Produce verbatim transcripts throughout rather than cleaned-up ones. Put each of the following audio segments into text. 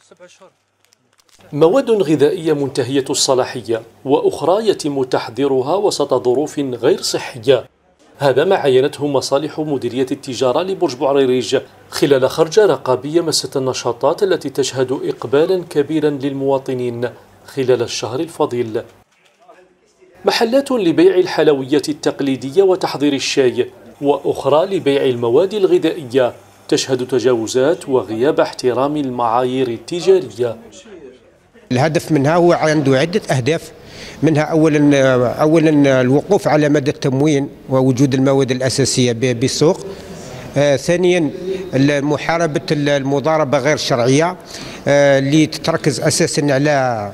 مواد غذائية منتهية الصلاحية وأخرى يتم تحضيرها وسط ظروف غير صحية، هذا ما عينته مصالح مديرية التجارة لبرج بوعريريج خلال خرجة رقابية مست النشاطات التي تشهد إقبالا كبيرا للمواطنين خلال الشهر الفضيل. محلات لبيع الحلويات التقليدية وتحضير الشاي، وأخرى لبيع المواد الغذائية تشهد تجاوزات وغياب احترام المعايير التجارية. الهدف منها هو عنده عدة أهداف، منها أولا أولا الوقوف على مدى التموين ووجود المواد الأساسية بالسوق. آه ثانيا محاربة المضاربة غير الشرعية آه اللي تتركز أساسا على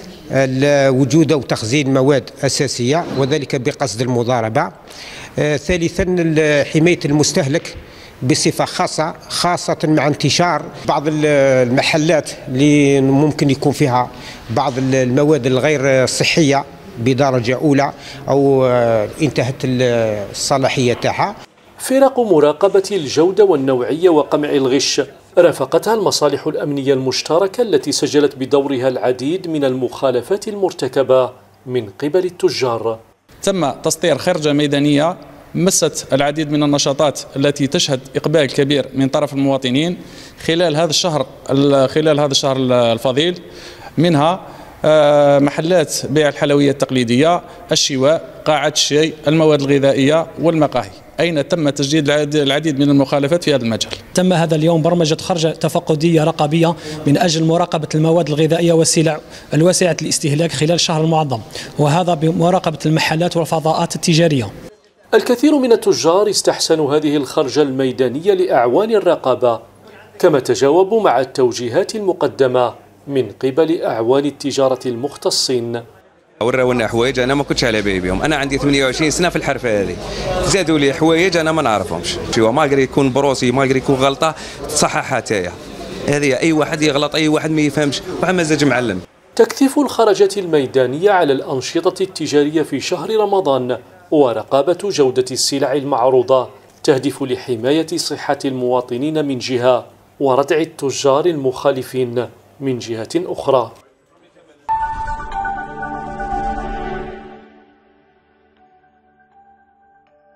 وجود أو تخزين مواد أساسية وذلك بقصد المضاربة. آه ثالثا حماية المستهلك بصفة خاصة خاصة مع انتشار بعض المحلات اللي ممكن يكون فيها بعض المواد الغير صحية بدرجة أولى أو انتهت الصلاحية تاعها. فرق مراقبة الجودة والنوعية وقمع الغش رافقتها المصالح الأمنية المشتركة التي سجلت بدورها العديد من المخالفات المرتكبة من قبل التجار. تم تسطير خرجة ميدانية مست العديد من النشاطات التي تشهد إقبال كبير من طرف المواطنين خلال هذا الشهر خلال هذا الشهر الفضيل، منها محلات بيع الحلويات التقليدية، الشواء، قاعة الشاي، المواد الغذائية والمقاهي، أين تم تسجيل العديد من المخالفات في هذا المجال. تم هذا اليوم برمجة خرجة تفقدية رقابية من أجل مراقبة المواد الغذائية والسلع الواسعة الاستهلاك خلال الشهر المعظم، وهذا بمراقبة المحلات والفضاءات التجارية. الكثير من التجار استحسنوا هذه الخرجة الميدانية لأعوان الرقابة، كما تجاوبوا مع التوجيهات المقدمة من قبل أعوان التجارة المختصين. وراونا حوايج انا ما كنتش على بالي بهم، انا عندي ثمانية وعشرين سنه في الحرفه هذه، زادوا لي حوايج انا ما نعرفهمش، مالغري يكون بروسي مالغري يكون غلطه تصححها تايا، هذه اي واحد يغلط اي واحد ما يفهمش، واحد مزاج معلم. تكثيف الخرجات الميدانية على الأنشطة التجارية في شهر رمضان ورقابة جودة السلع المعروضة تهدف لحماية صحة المواطنين من جهة وردع التجار المخالفين من جهة أخرى.